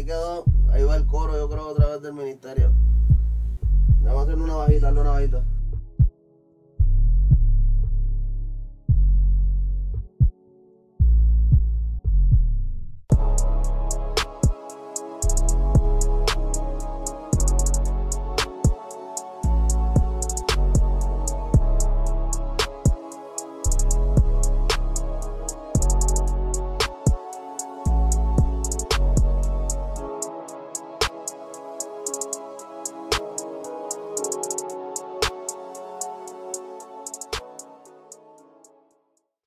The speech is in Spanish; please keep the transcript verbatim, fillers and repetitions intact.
Ahí quedó. Ahí va el coro, yo creo, otra vez del ministerio. Vamos a hacer una bajita, hazle una bajita.